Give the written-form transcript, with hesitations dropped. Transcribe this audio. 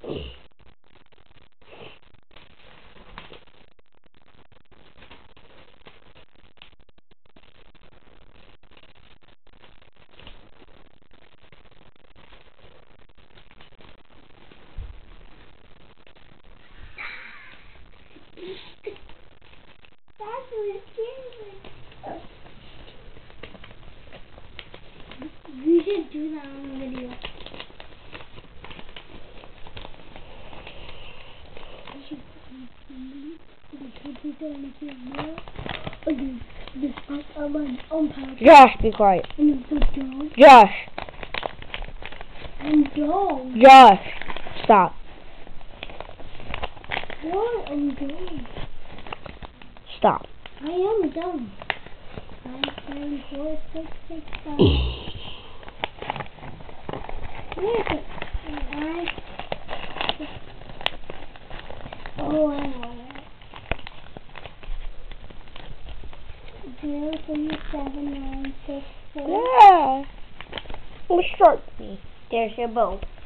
You should do that on the video. Josh, be quiet. Josh. I'm dumb. Josh, stop. What? I'm dumb. Stop. I am dumb. 5, 7, 4, 6, 6, 5. Oh, I know it. 0, 3, 7, 9, 6, 4. Yeah. Instruct me. There's your boat.